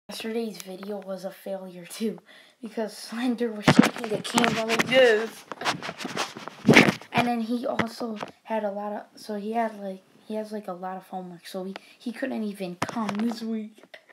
Yesterday's video was a failure too, because Slender was shaking the camera like this. And then he also had a lot of, he has like a lot of homework, so he couldn't even come this week.